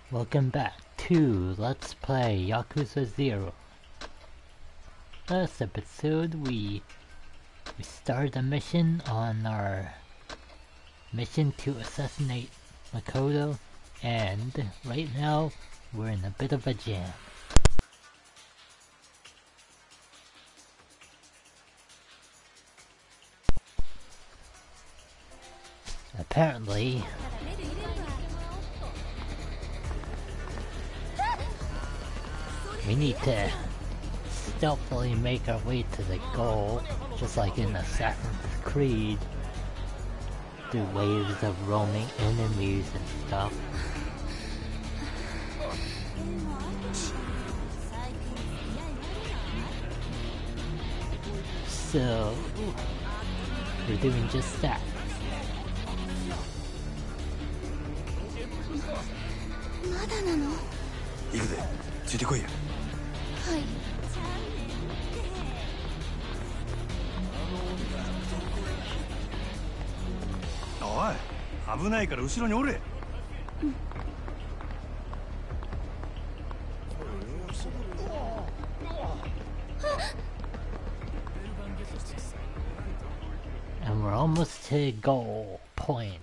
Welcome back to Let's Play Yakuza 0. Last episode we started a mission on our mission to assassinate Makoto, and right now we're in a bit of a jam. Apparently we need to stealthily make our way to the goal, just like in Assassin's Creed, through waves of roaming enemies and stuff. So, we're doing just that. まだなの？ 行くぜ、ついてこいや。 はい。 おい、危ないから後ろにおれ。 And we're almost to goal point.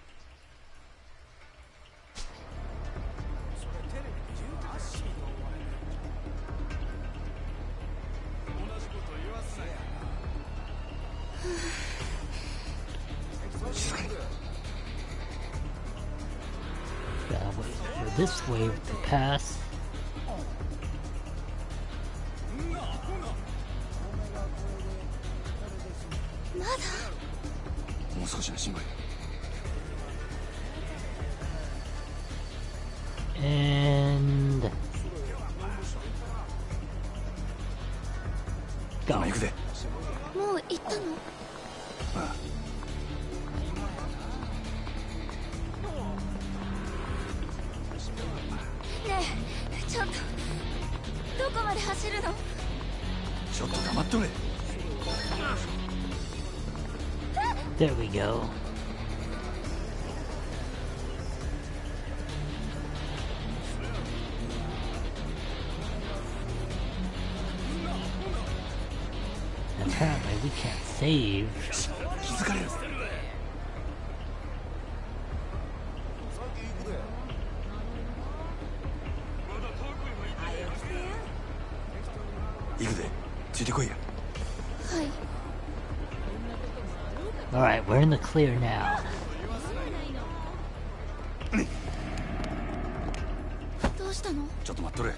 Gotta wait for this wave to pass. And go. 行くぜ。 もう行ったの？ ああ。 ねえ、ちょっとどこまで走るの？ ちょっと黙っとれ。 There we go. Apparently we can't save. 気づかれる。行くぜ、ついてこいや。 はい。 Alright, we're in the clear now. どうしたの？ ちょっと待っとれ。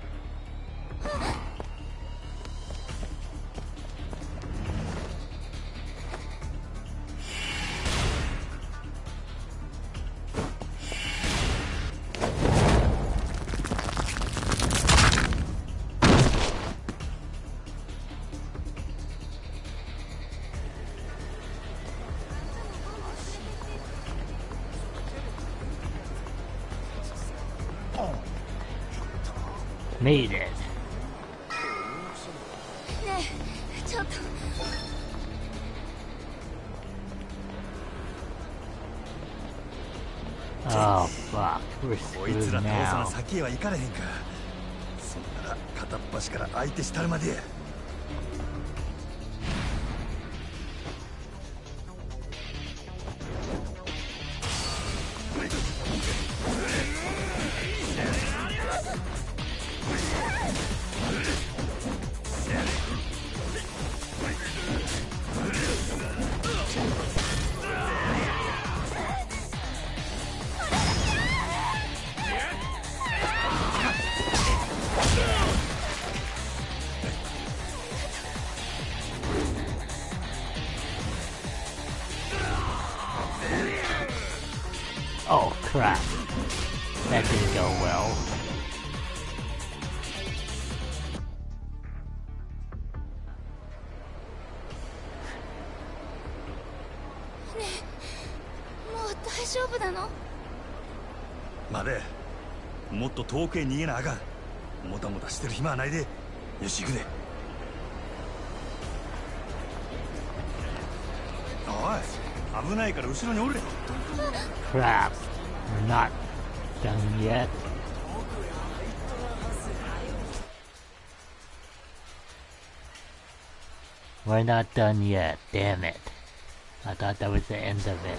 Made it. ねえ、ちょっと。 Oh fuck, we're こいつ screwed ら倒さな now. 先へは行かれへんか。そんなら片っ端から相手したるまでや。 Oh crap. That didn't go well. ねえ、もう大丈夫なの？ 待て、もっと遠くへ逃げなあかん。もたもたしてる暇はないで。よし、行くで。おい、危ないから後ろにおれ。 Crap. We're not done yet. We're not done yet, damn it. I thought that was the end of it.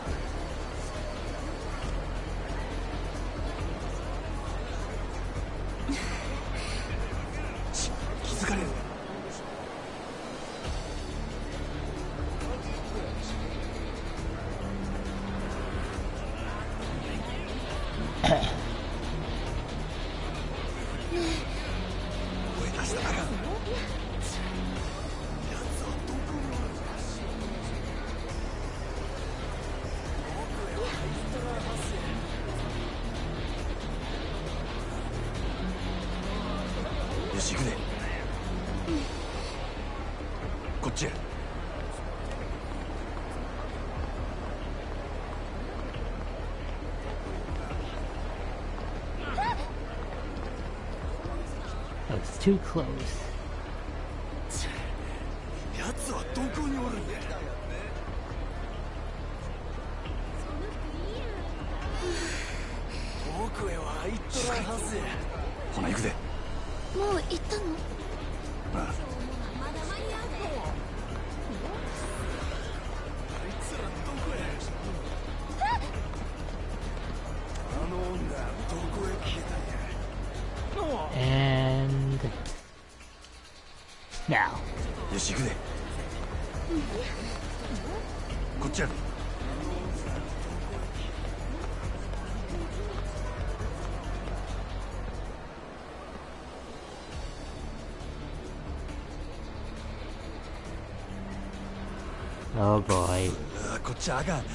It's too close. 奴はどこにおるんや。遠くへは行っとらんはずや。ほな行くで。 もう行ったの？ ああ。 まだ間に合うで。 あいつらどこへ。あの女どこへ消えたんや。 And now. よし行くで。こっちやで。 Oh boy. こっちあかん。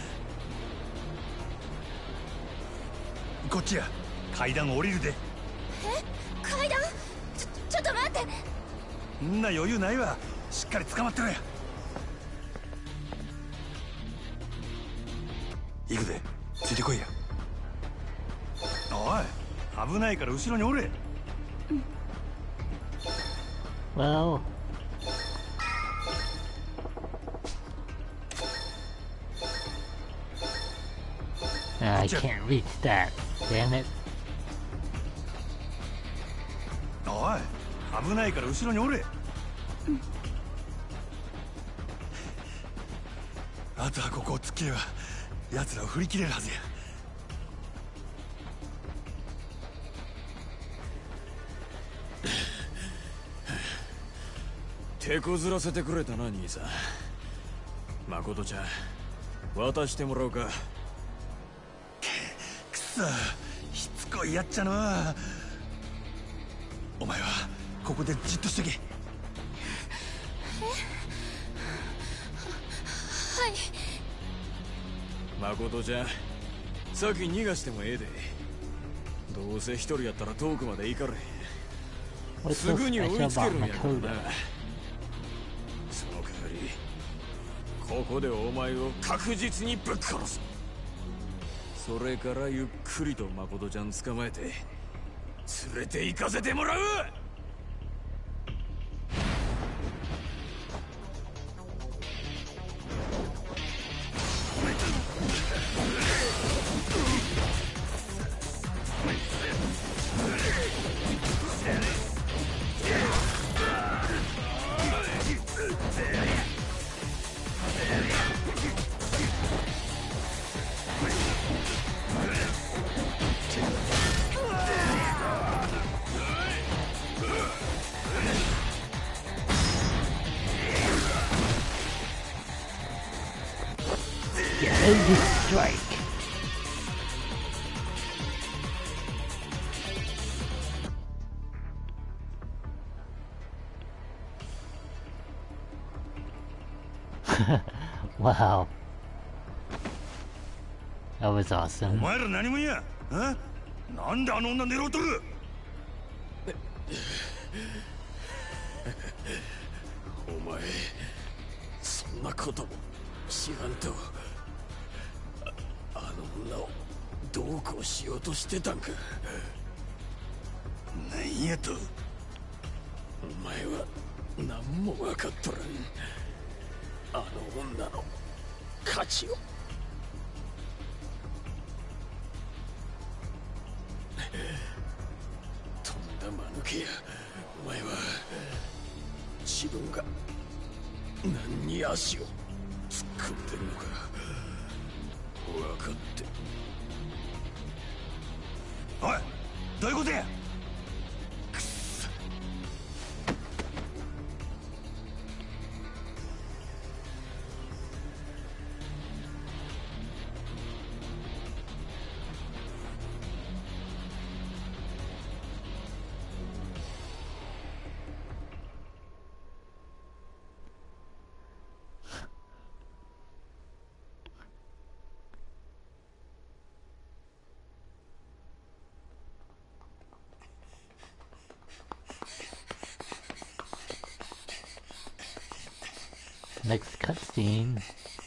こっちや。階段降りるで。 階段？ちょっと待って。 んな余裕ないわ。しっかり捕まってろや。行くで。ついてこいや。おい、危ないから後ろにおれ。 Well, I can't reach that. Damn it. おい、危ないから後ろにおれ。あとはここを突っ切れば奴らを振り切れるはずや。 手こずらせてくれたな兄さん。誠ちゃん渡してもらおうか。 くそ、しつこいやっちゃの。お前はここでじっとしとけ。 はい。 誠ちゃん先逃がしてもええで。どうせ一人やったら遠くまで行かれへん。 What's す so ぐに追い special つけ about るんやからな。 Makoto? その代わりここでお前を確実にぶっ殺す。それからゆっくりと誠ちゃん捕まえて連れて行かせてもらう。 End strike. Wow. That was お awesome. 前ら何者や。なんであの女狙うとる。 お前そんなことも知らんと。あの女をどうこうしようとしてたんか。 なんやと。 お前は何も分かっとらん。あの女の価値を。 抜けや。お前は自分が何に足を突っ込んでるのか分かって。 おい、どういうことや。 Next cutscene.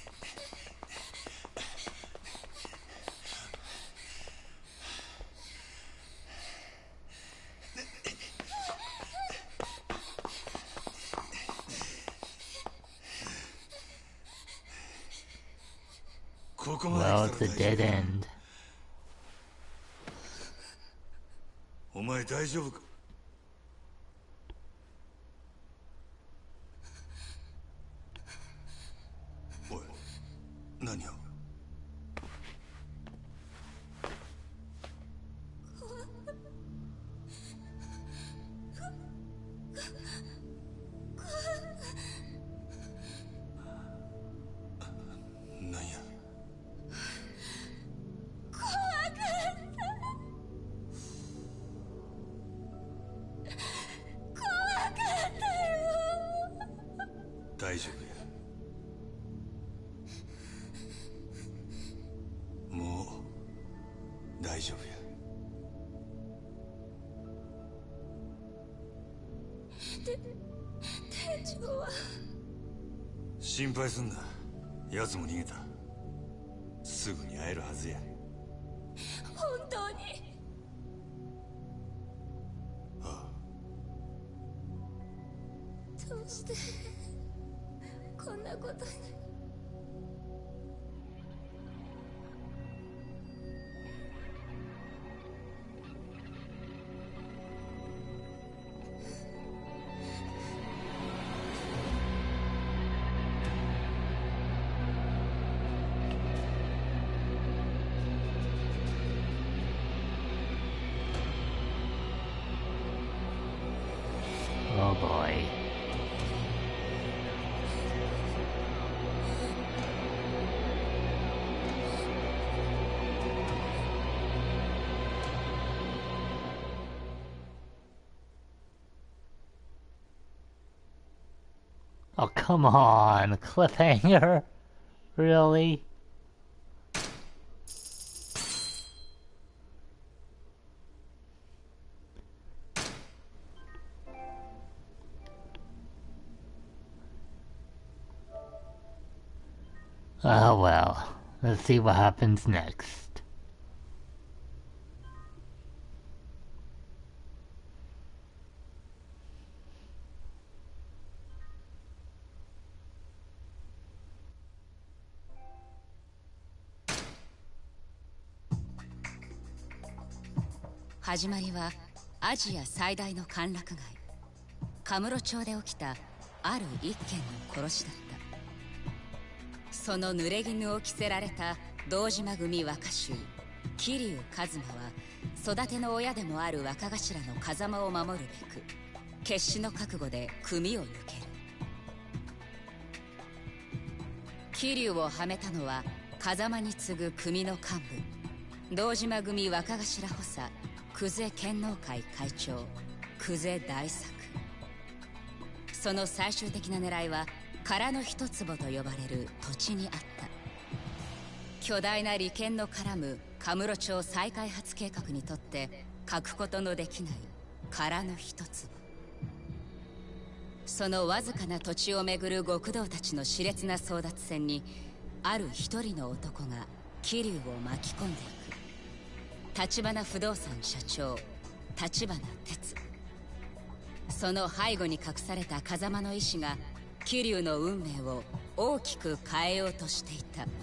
Well, it's a dead end. お前大丈夫か。おい、何を。何や。大丈夫や。もう大丈夫や。 店長は。 心配すんな。奴も逃げた。すぐに会えるはずや。 本当に。 ああ。 どうしてこんなことに。 Oh boy. Oh, come on, cliffhanger? Really? Oh well, let's see what happens next. 「始まりはアジア最大の歓楽街カムロ町で起きたある一件の殺しだった。その濡れ衣を着せられた堂島組若衆桐生一馬は育ての親でもある若頭の風間を守るべく決死の覚悟で組を抜ける。桐生をはめたのは風間に次ぐ組の幹部堂島組若頭補佐久世剣能会会長久世大作。その最終的な狙いは殻の一坪と呼ばれる土地にあった。巨大な利権の絡むカムロ町再開発計画にとって欠くことのできない殻の一坪。そのわずかな土地をめぐる極道たちの熾烈な争奪戦にある一人の男が桐生を巻き込んでいく。橘不動産社長橘哲。その背後に隠された風間の意志が桐生の運命を大きく変えようとしていた。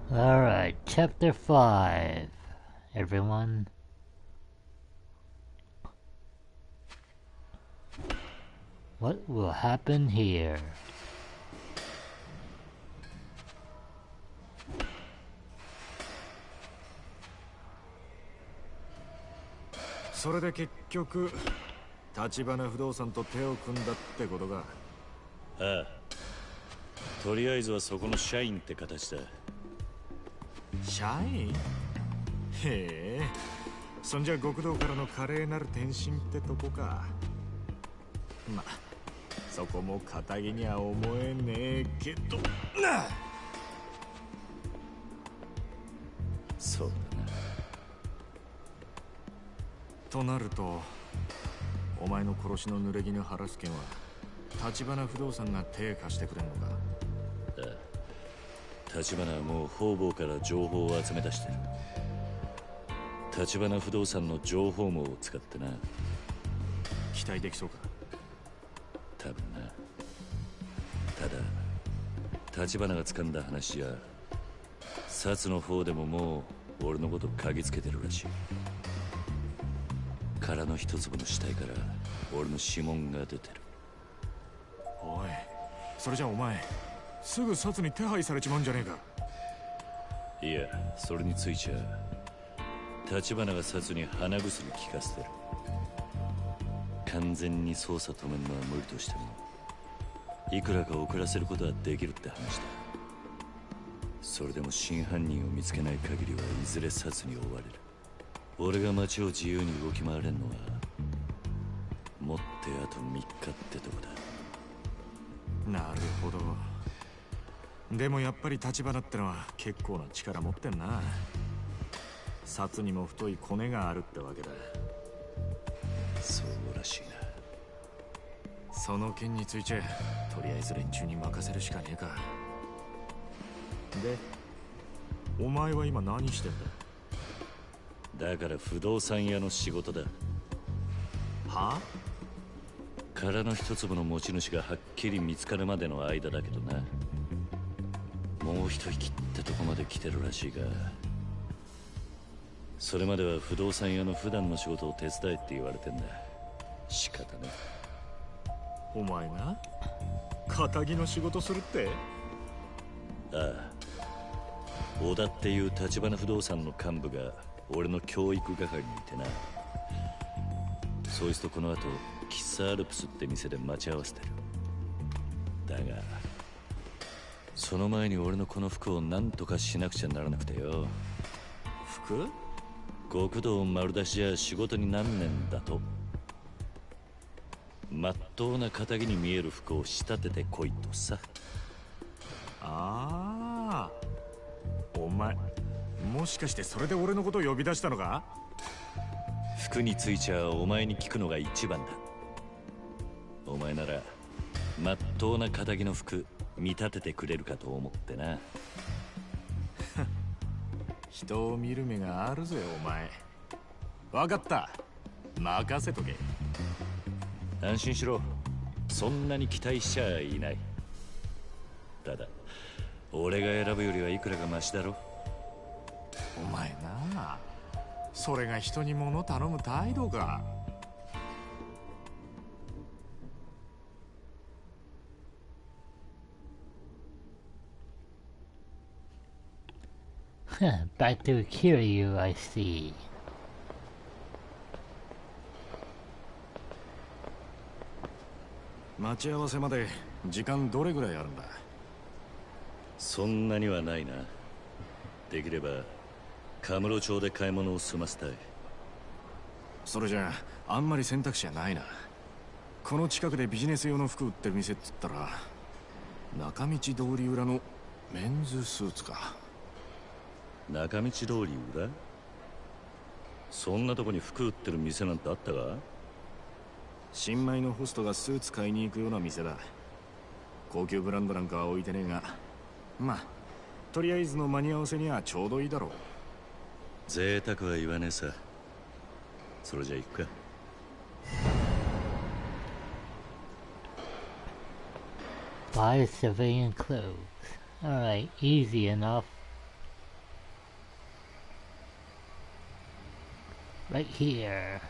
Alright, chapter 5. Everyone. What will happen here? それで結局立花不動産と手を組んだってことか。 ああ、とりあえずはそこの社員って形だ。 社員？へえ、そんじゃ極道からの華麗なる転身ってとこか。ま、そこも堅気には思えねえけどな。 そうだな。 となると、お前の殺しの濡れ衣晴らす件は立花不動産が手貸してくれんのか。 ああ、立花はもう方々から情報を集め出してる。立花不動産の情報網を使ってな。 期待できそうか。 多分な。ただ立花が掴んだ話じゃ、薩の方でももう俺のこと嗅ぎつけてるらしい。殻の一粒の死体から俺の指紋が出てる。 おい、それじゃお前すぐ薩に手配されちまうんじゃねえか。 いや、それについちゃ立花が薩に鼻薬効かせてる。完全に捜査止めるのは無理としても、いくらか遅らせることはできるって話だ。それでも真犯人を見つけない限りはいずれ薩に追われる。俺が街を自由に動き回れんのはもってあと3日ってとこだ。 なるほど。でもやっぱり立花ってのは結構な力持ってんな。薩にも太いコネがあるってわけだ。 そうらしいな。 その件についてとりあえず連中に任せるしかねえか。で、お前は今何してんだ。 だから不動産屋の仕事だ。 は？ 殻の一粒の持ち主がはっきり見つかるまでの間だけどな。もう一息ってとこまで来てるらしいが、それまでは不動産屋の普段の仕事を手伝えって言われてんだ。仕方ね。 お前が堅気の仕事するって？ ああ、小田っていう立花不動産の幹部が俺の教育係にいてな。そいつとこの後喫茶アルプスって店で待ち合わせてる。だがその前に俺のこの服を何とかしなくちゃならなくてよ。 服？ 極道丸出しじゃ仕事になんねんだと。まっとうな堅気に見える服を仕立ててこいとさ。 ああ、お前もしかしてそれで俺のことを呼び出したのか？ 服についちゃお前に聞くのが一番だ。お前ならまっとうな堅気の服見立ててくれるかと思ってな。 人を見る目があるぜお前。分かった、任せとけ。 安心しろ、そんなに期待しちゃいない。ただ俺が選ぶよりはいくらかマシだろ。 お前なあ、それが人に物頼む態度か。 Back to Kiryu, I see. 待ち合わせまで時間どれぐらいあるんだ。 そんなにはないな。できればカムロ町で買い物を済ませたい。 それじゃあんまり選択肢はないな。この近くでビジネス用の服売ってる店っつったら中道通り裏のメンズスーツか。 中道通り裏？そんなとこに服売ってる店なんてあったか？ 新米のホストがスーツ買いに行くような店だ。高級ブランドなんかは置いてねえが、まあとりあえずの間に合わせにはちょうどいいだろう。 贅沢は言わねえさ。それじゃ行くか。 Buy civilian clothes. Alright, easy enough. Right here.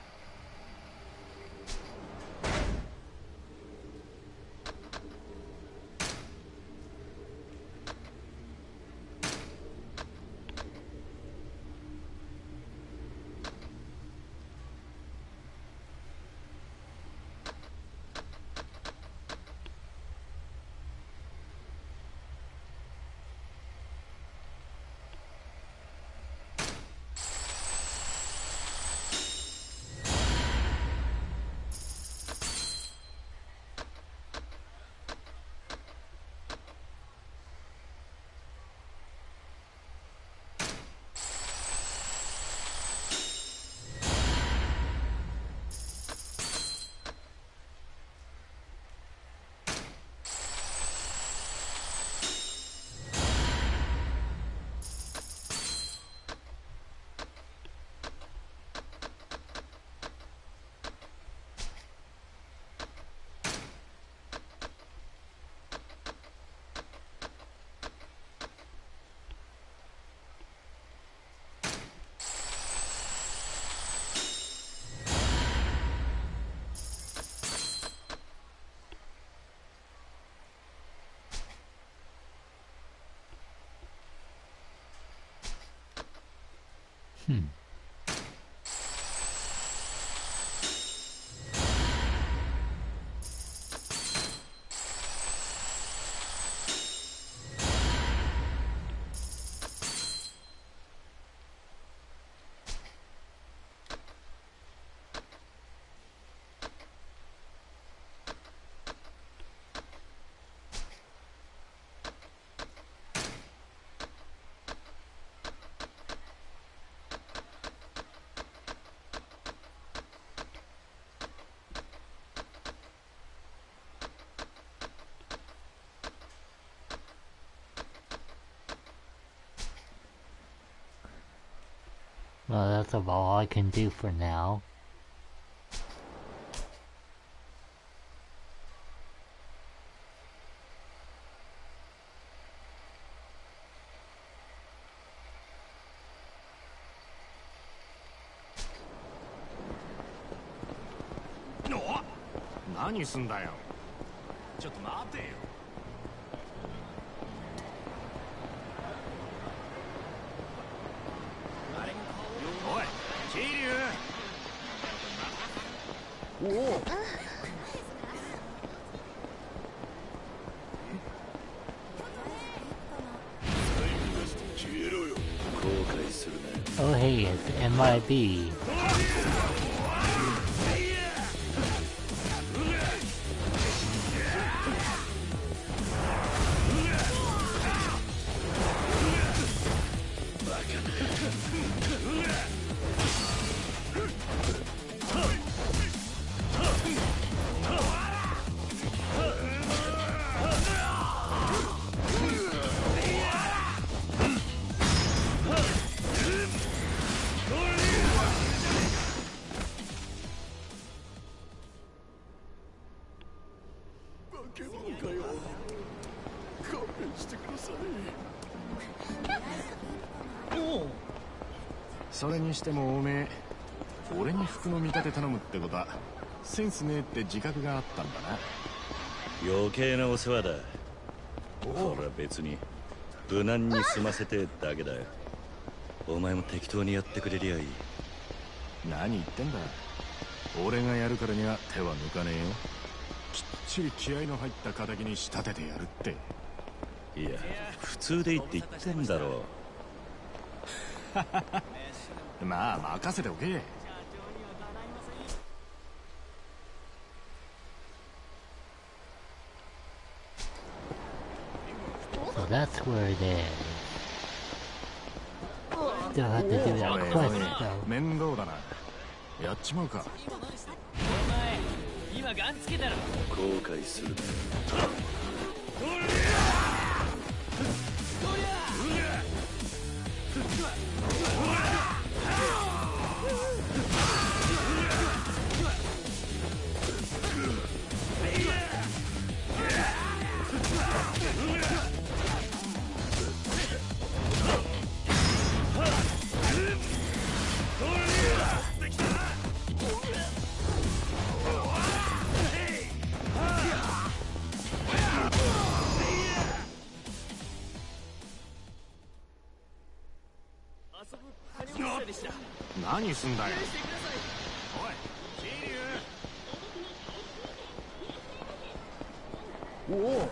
Well, that's about all I can do for now. No! 何すんだよ。ちょっと待てよ。おい、桐生。おお。 Oh hey, it's MIB. おお。それにしてもおめえ、俺に服の見立て頼むってことはセンスねえって自覚があったんだな。 余計なお世話だ。これは別に無難に済ませてだけだよ。お前も適当にやってくれりゃいい。 何言ってんだ。俺がやるからには手は抜かねえよ。きっちり気合の入った敵に仕立ててやるって。 いや、普通でいいって言ってんだろう。まあ任せておけ。 So that's where it is. Still have to do that quest though. 面倒だな。やっちまうか。 お前、今ガンつけたろ。 後悔するな。 何すんだよ。おい、桐生。おお。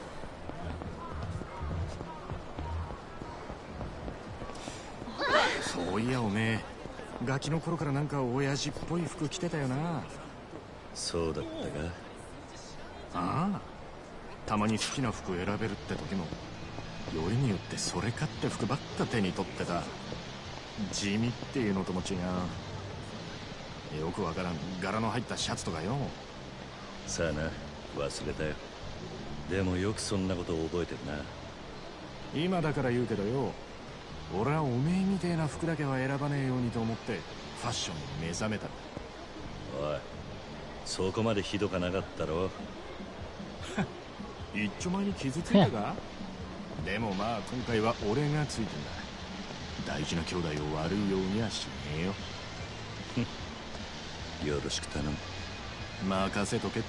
そういやおめえ、ガキの頃からなんか親父っぽい服着てたよな。 そうだったか。 ああ、たまに好きな服選べるって時もよりによってそれかって服ばっか手に取ってた。地味っていうのとも違う。よくわからん柄の入ったシャツとかよ。 さあな、忘れたよ。でもよくそんなことを覚えてるな。 今だから言うけどよ、俺はおめえみてえな服だけは選ばねえようにと思ってファッションに目覚めた。 おい、そこまでひどかなかったろ。 一丁前に傷ついたか。でもまあ今回は俺がついてんだ。大事な兄弟を悪いようにはしねえよ。 よろしく頼む。 任せとけって。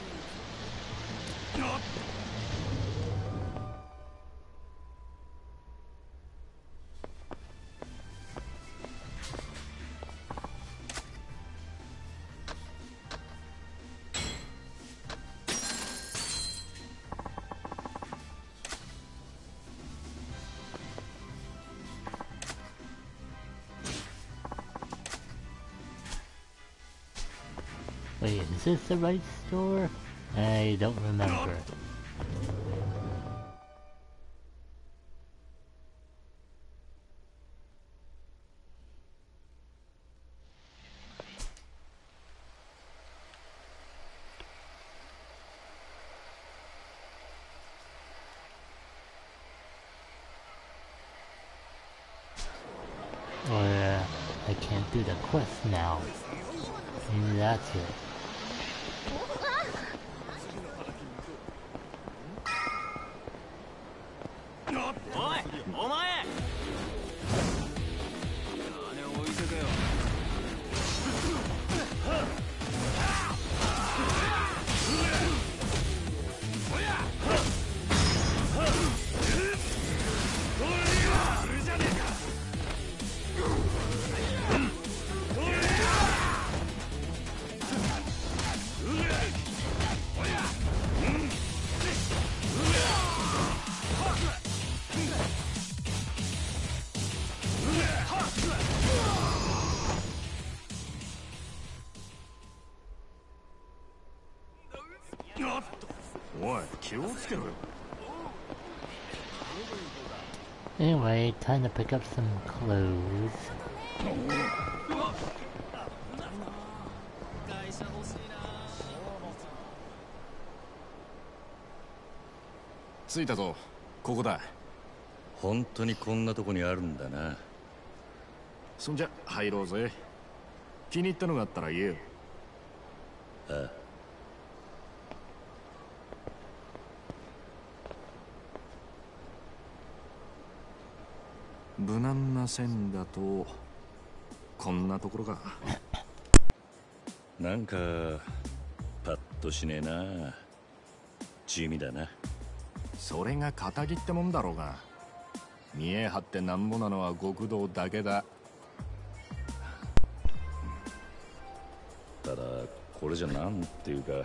Wait, is this the right store? I don't remember. Or I can't do the quest now. Maybe that's it. Anyway, time to pick up some clothes. 着いたぞ。ここだ。 本当にこんなとこにあるんだな。 そんじゃ入ろうぜ。気に入ったのがあったら言えよ。 ああ。 無難な線だとこんなところか。 なんかパッとしねえな。地味だな。 それが肩着ってもんだろうが。見え張ってなんぼなのは極道だけだ。 ただこれじゃなんていうか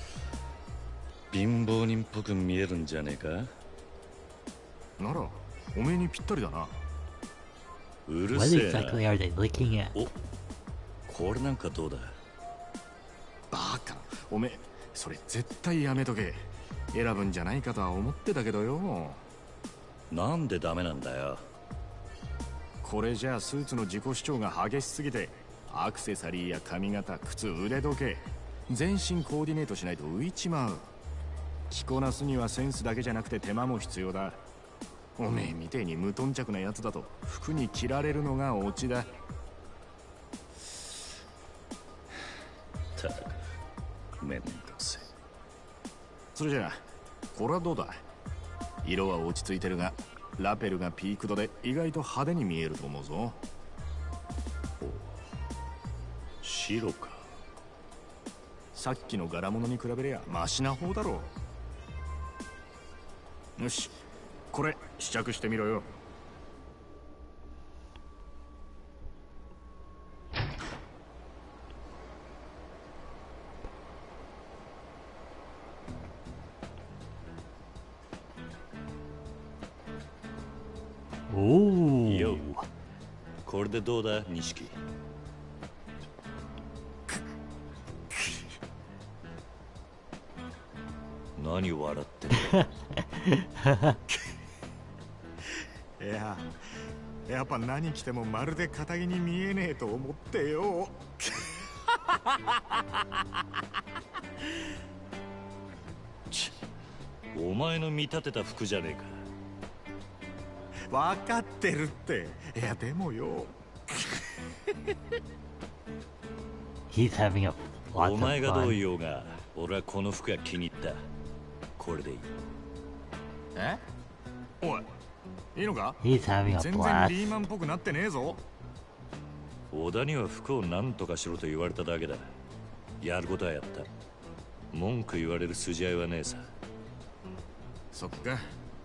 貧乏人っぽく見えるんじゃねえか。 ならおめえにぴったりだな。 うる What せえ exactly な。 are they looking at? お、これなんかどうだ。 バカ、おめえそれ絶対やめとけ。選ぶんじゃないかとは思ってたけどよ。 なんでダメなんだよ。 これじゃあスーツの自己主張が激しすぎて、アクセサリーや髪型、靴、腕時計全身コーディネートしないと浮いちまう。着こなすにはセンスだけじゃなくて手間も必要だ。おめえみてえに無頓着なやつだと服に着られるのがオチだ。 たくめんどくせえ。 それじゃあこれはどうだ。色は落ち着いてるがラペルがピークドで意外と派手に見えると思うぞ。 白か。 さっきの柄物に比べりゃマシな方だろう。よし、これ試着してみろよ。 おお。 よ、これでどうだ錦。何笑ってるいや、やっぱ何着てもまるで堅気に見えねえと思ってよ。 お前の見立てた服じゃねえか。 分かってるって。いやでもよ。 He's having a lot お of 前がどう fun. 言おうが、俺はこの服が気に入った。これでいい。 え？おい、いいのか？ He's having a 全然 blast. リーマンっぽくなってねえぞ。 小田には服を何とかしろと言われただけだ。やることはやった。文句言われる筋合いはねえさ。 そっか。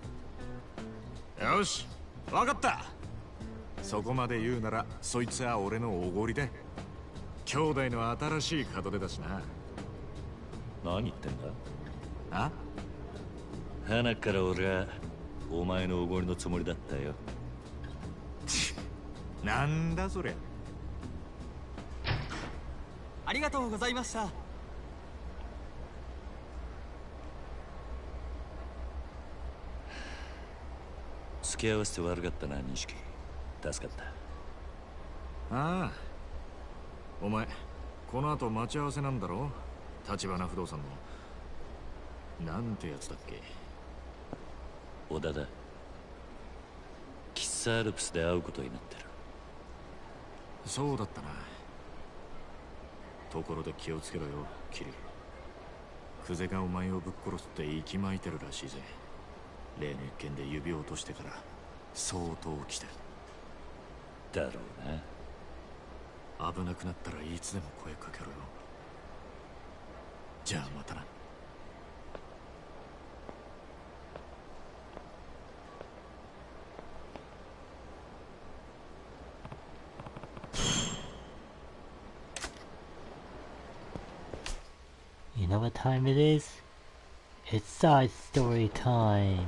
よし、分かった。そこまで言うならそいつは俺のおごりだ。兄弟の新しい門出だしな。 何言ってんだ？ あ？ 鼻から俺はお前のおごりのつもりだったよ。 なんだそりゃ。 ありがとうございました。 付き合わせて悪かったな錦。助かった。 ああ、お前この後待ち合わせなんだろ。橘不動産のなんてやつだっけ。 小田だ。喫茶アルプスで会うことになってる。 そうだったな。ところで気をつけろよキリ。クゼがお前をぶっ殺すって息巻いてるらしいぜ。例の一件で指を落としてから相当来てるだろうな。 危なくなったらいつでも声かけろよ。じゃあまたな。 You know what time it is? It's side story time.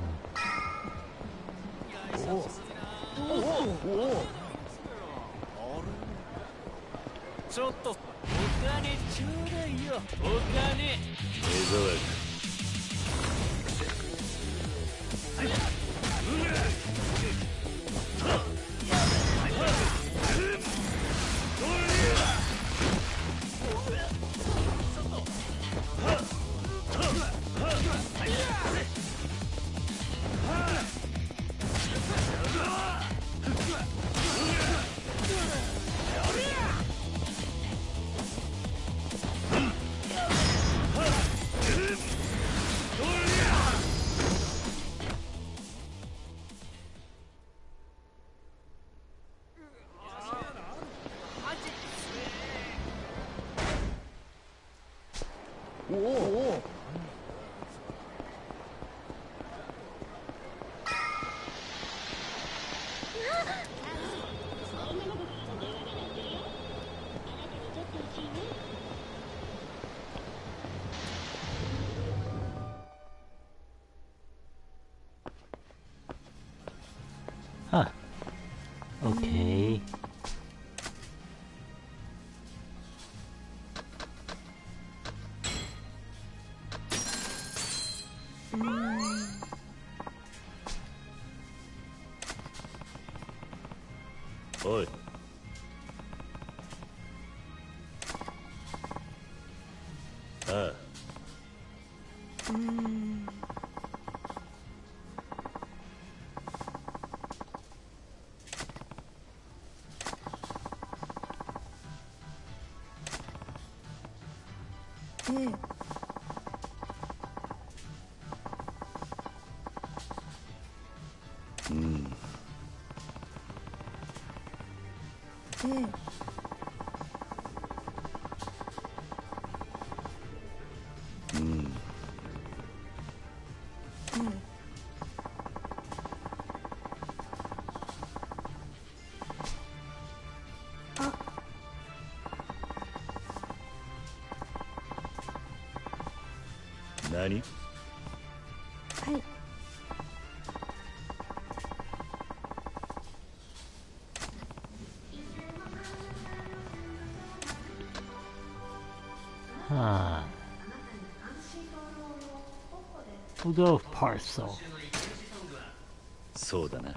ちょっとお金ちょうだいよ。お金。 江沢 Huh. Okay. おい。ああ。何？ はい。 We'll go with parcel. そうだな。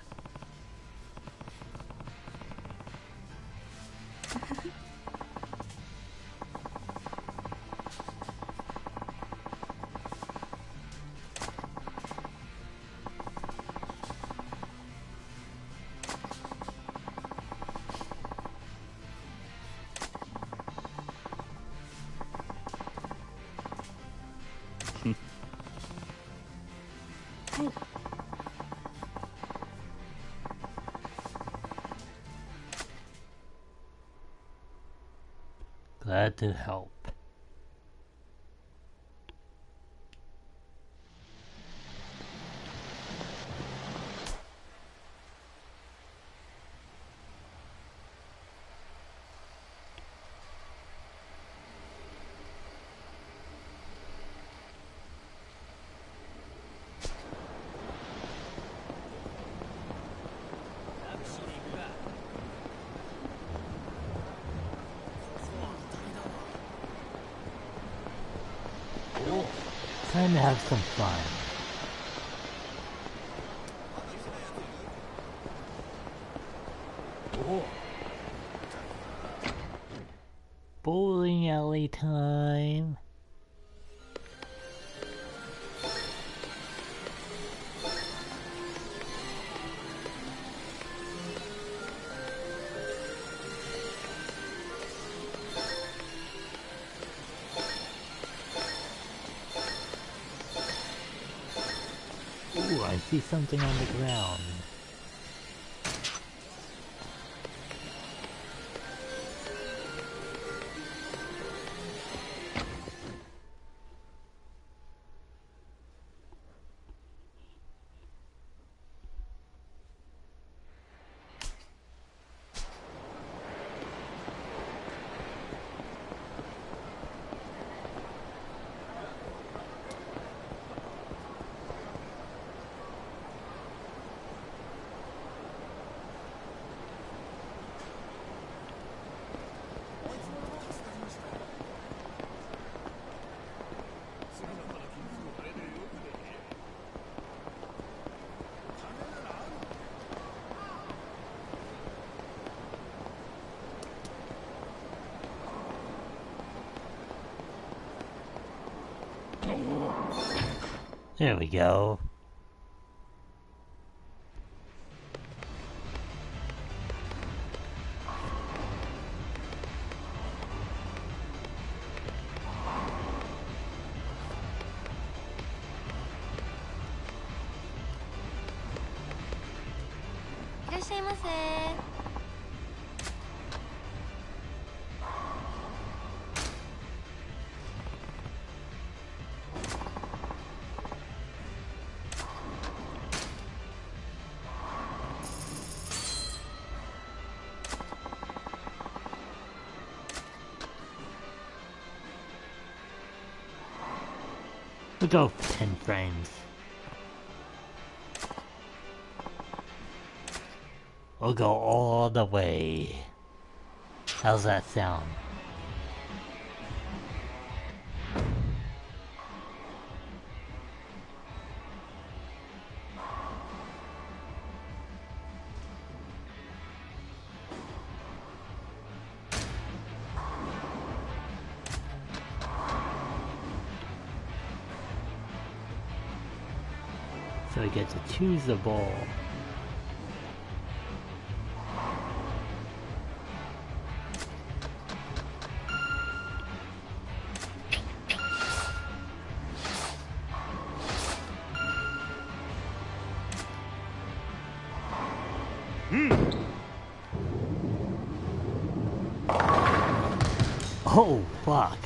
Glad to help. Time to have some fun. Bowling alley time. Ooh, I see something on the ground. There we go. We'll go for 10 frames. We'll go all the way. How's that sound? So we get to choose the ball. Oh, fuck.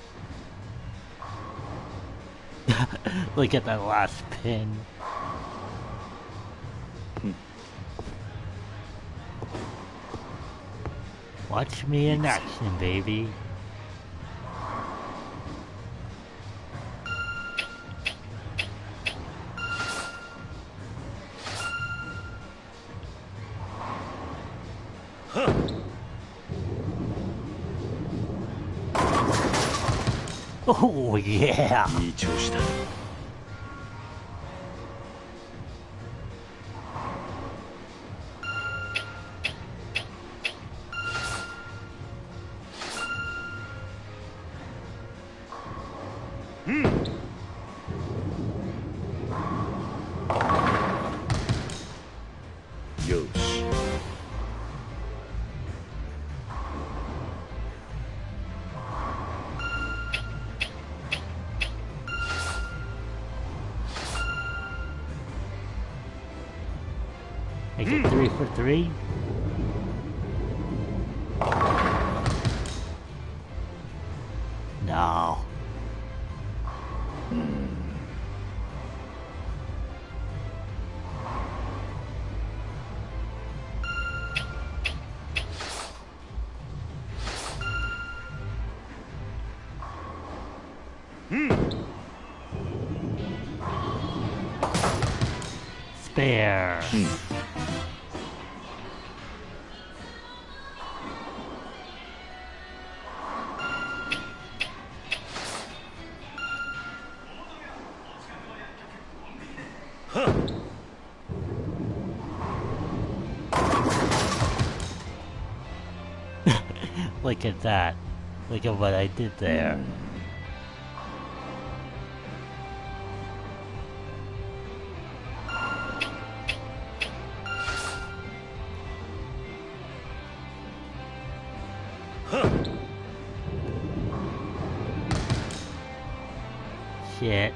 Look at that last pin. Watch me in action, baby. Oh yeah! いい調子だ。 I get 3 for 3. No. Spare. Look at that. Look at what I did there. Shit.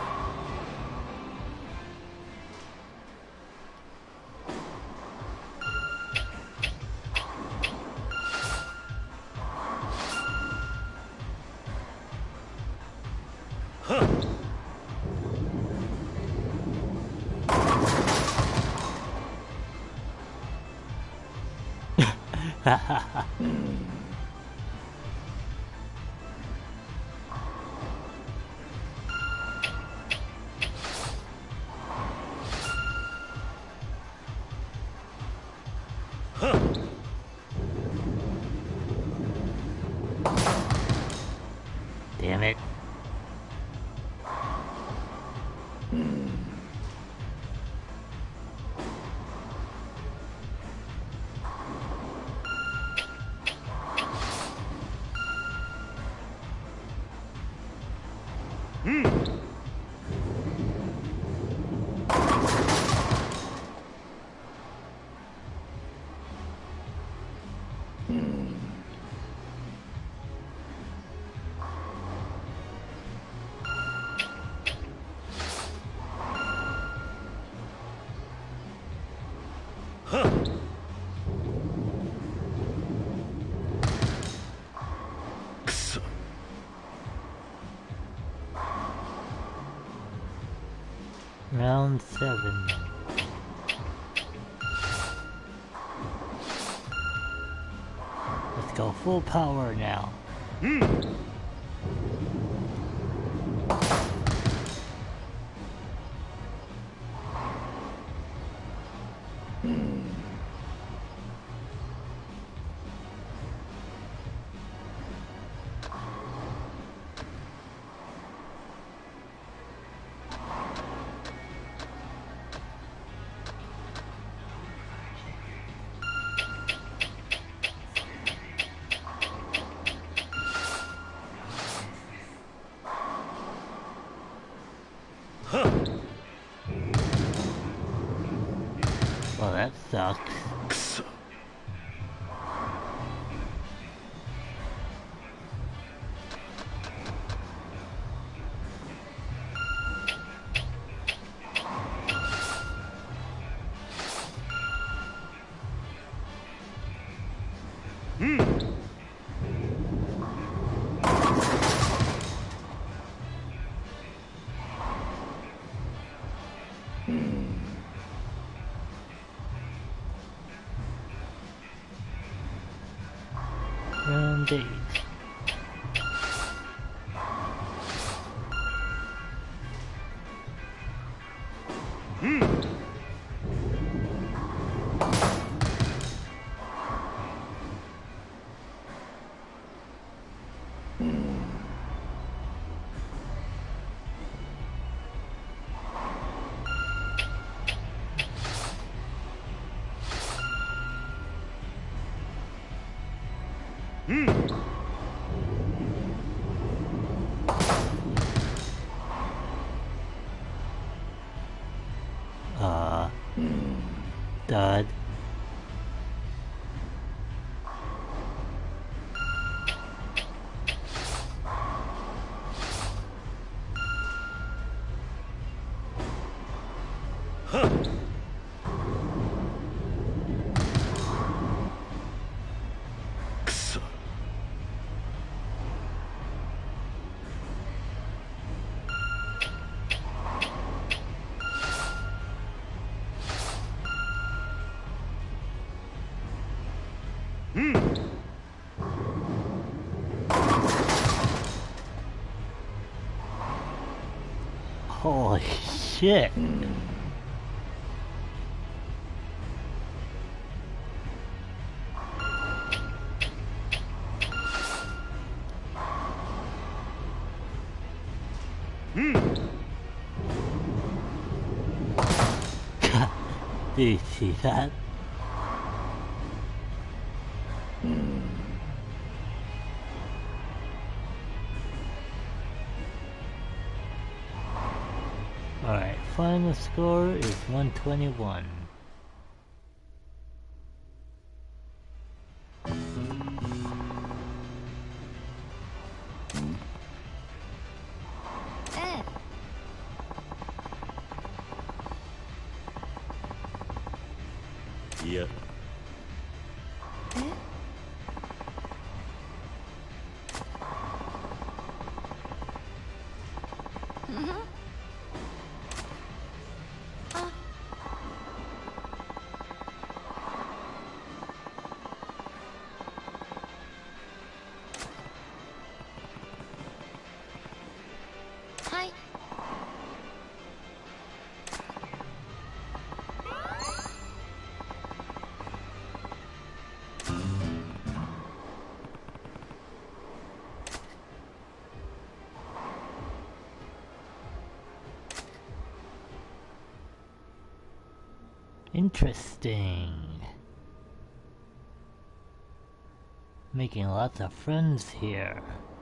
Damn it. Round 7. Let's go full power now. Well, that sucks. Round 8. Dud. shit. Do you see that? Alright, final score is 121. いやはい。 Interesting. Making lots of friends here.